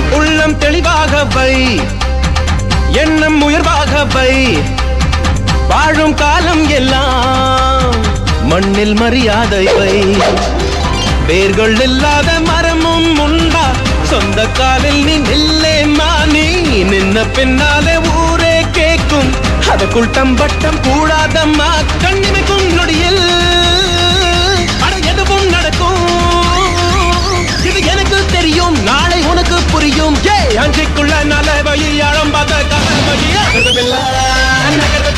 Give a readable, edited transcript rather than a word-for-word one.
உள்ளம் தெளிவாக வை, எண்ணம் உயர்வாக வை, வாழும் காலம் எல்லாம் மண்ணில் மரியாதை வை. வேர்கள் இல்லாத மரமும் உண்டா, சொந்த காலில் நீ நில்லேம்மா, நீ நின்ன பின்னாலே ஊரே கேட்கும், அதற்குள் தம்பட்டம் கூடாதம்மா. கண்ணிமைக்கும் நொடியில் எதுவும் நடக்கும், இது எனக்கு தெரியும், நாளை உனக்கு புரியும். அஞ்சிக்குள்ள நலவை ஆழம் பார்த்த கலவையா